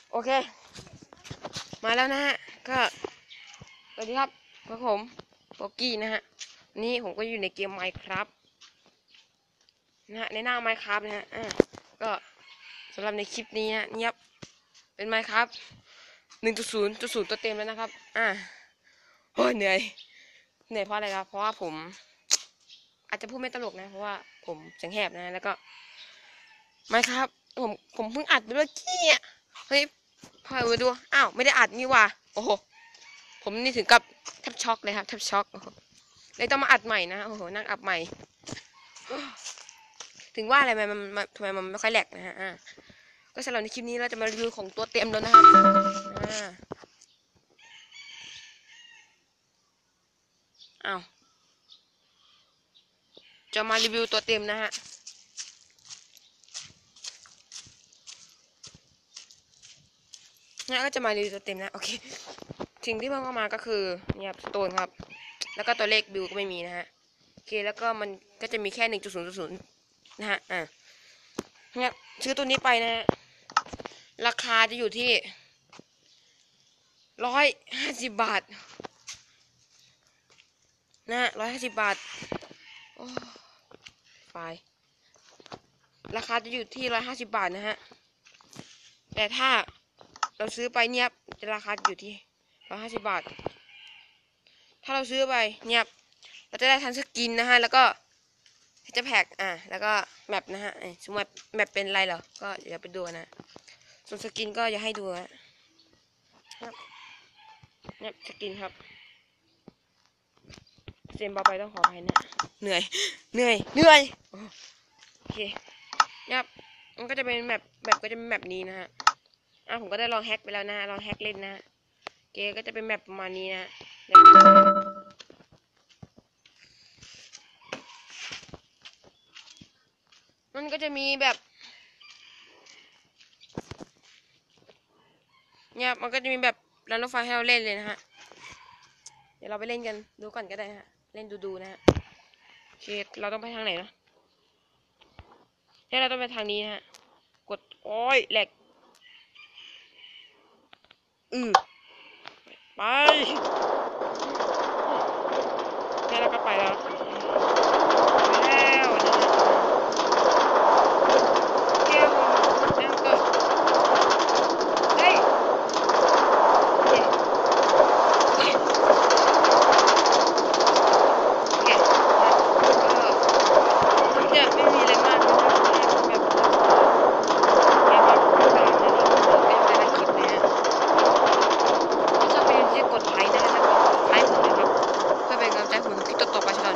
โอเคมาแล้วนะฮะก็สวัสดีครับพวกผมโบกี้นะฮะนี่ผมก็อยู่ในเกม Minecraft นะฮะในหน้า Minecraft นะฮะก็สำหรับในคลิปนี้นะเนี่ยเป็น Minecraft 1.0.0 ตัวเต็มแล้วนะครับโอ้ยเหนื่อยเพราะอะไรครับเพราะว่าผมอาจจะพูดไม่ตลกนะเพราะว่าผมเสียงแหบนะแล้วก็Minecraft ผมเพิ่งอัดไปเมื่อกี้อ่ะเฮ้ยพอมาดูอ้าวไม่ได้อัดนี่ว่ะโอ้โหผมนี่ถึงกับแทบช็อกเลยครับแทบช็อกเลยต้องมาอัดใหม่นะโอ้โหนั่งอัดใหม่ถึงว่าอะไรทำไมมันไม่ค่อยแหลกนะฮะก็สำหรับในคลิปนี้เราจะมารีวิวของตัวเต็มแล้วนะครับอ้าวจะมารีวิวตัวเต็มนะฮะก็จะมารีวิวตัวเต็มนะโอเคสิ่งที่เพิ่มเข้ามาก็คือเนี่ยสโตนครับแล้วก็ตัวเลขบิลก็ไม่มีนะฮะโอเคแล้วก็มันก็จะมีแค่ 1.0.0 นะฮะเนี่ยซื้อตัวนี้ไปนะฮะราคาจะอยู่ที่150 บาทนะ150 บาทไฟราคาจะอยู่ที่150 บาทนะฮะแต่ถ้าเราซื้อไปเนี่ยจะราคาอยู่ที่150 บาทถ้าเราซื้อไปเนี่ยเราจะได้ทันสกินนะฮะแล้วก็จะแพ็กแล้วก็แมปนะฮะสมมติแมปเป็นอะไรเหรอก็เดี๋ยวไปดูนะส่วนสกินก็อย่าให้ดูนะเนี่ยสกินครับเซมต่อไปต้องขออภัยนะเหนื่อยโอเคเนี่ยมันก็จะเป็นแมปก็จะเป็นแมปนี้นะฮะผมก็ได้ลองแฮกไปแล้วนะลองแฮกเล่นนะเกมก็จะเป็นแมปประมาณนี้นะมันก็จะมีแบบเนี่ยมันก็จะมีแบบรันรถไฟให้เราเล่นเลยนะฮะเดี๋ยวเราไปเล่นกันดูก่อนก็ได้ฮะเล่นดูนะฮะโอเคเราต้องไปทางไหนนะเราต้องไปทางนี้นะฮะกดโอ้ยแหลกไปเนี่ยเราก็ไปแล้วกดไลค์นะฮะกดไลค์ผมนะครับเพื่อเป็นกำลังใจผมคลิปต่อไปสำหรับ